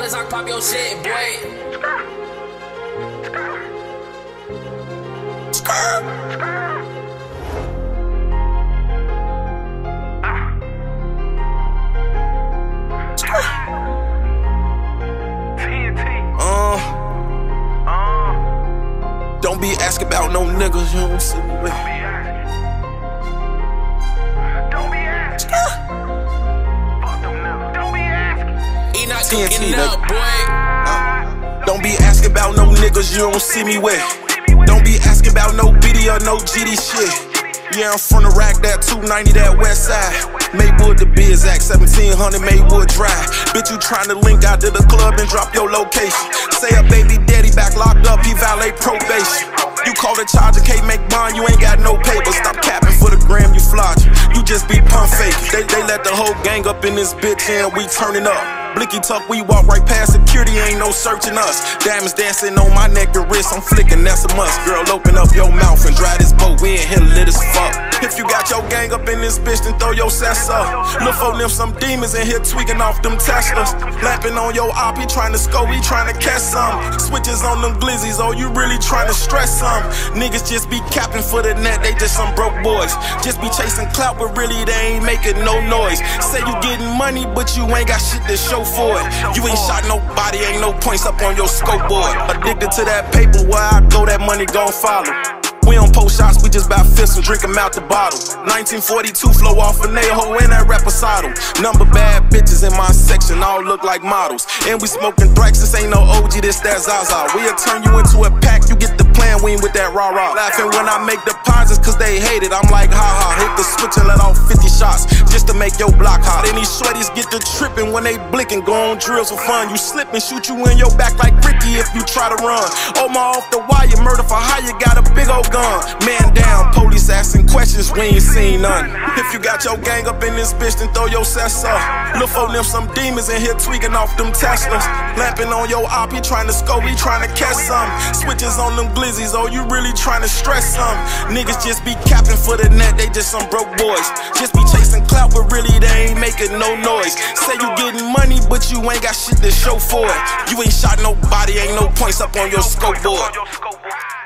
dollars, I can pop your shit, boy. Don't be asking about no niggas, you don't see me with. Don't be asking. Fuck them niggas. Don't be asking. He not cooking up, boy. Don't be asking about no niggas you don't see me with. Don't be asking about no BD or no GD shit. Yeah, I'm from the rack, that 290, that west side. Maywood the biz act, 1700 Maywood Drive. Bitch, you tryna link out to the club and drop your location. Say a baby daddy back locked up, he violate probation. You call the charger, can't make bond, you ain't got no paper. Stop capping for the gram, you flogged. You just be pump fake. They let the whole gang up in this bitch and we turning up. Blicky tuck, we walk right past security, ain't no searching us. Diamonds dancing on my neck and wrist, I'm flicking, that's a must. Girl, open up your mouth and dry this boat, we in here lit as fuck. If you got your gang up in this bitch, then throw your sets up. Look for them some demons in here tweaking off them Teslas. Lapping on your op, he trying to score, he trying to catch some. Switches on them glizzies, oh you really trying to stress some. Niggas just be capping for the net, they just some broke boys. Just be chasing clout, but really they ain't making no noise. Say you getting money, but you ain't got shit to show for it. You ain't shot nobody, ain't no points up on your scoreboard. Addicted to that paper, where I go, that money gon' follow. We don't post shots, we just bout fists and drink 'em out the bottle. 1942 flow off a Neho and that reposado. Number bad bitches in my section, all look like models. And we smoking Thrax, this ain't no OG, this that Zaza. We'll turn you into a pack, you get the plan, we ain't with that rah-rah. Laughing when I make deposits cause they hate it, I'm like ha-ha. Hit the switch and let off 50 shots, just to make your block hot. And these sweaties get to tripping when they blicking, go on drills for fun. You slip and shoot you in your back like Ricky if you try to run. Omar off the wire, murder for hire, got a big old gun. Man down, police asking questions, we ain't seen none. If you got your gang up in this bitch, then throw your sets up. Look for them some demons in here tweaking off them Teslas. Lapping on your op, he trying to score, he trying to catch some. Switches on them glizzies, oh you really trying to stress some. Niggas just be capping for the net, they just some broke boys. Just be chasing clout, but really they ain't making no noise. Say you getting money, but you ain't got shit to show for it. You ain't shot nobody, ain't no points up on your scoreboard.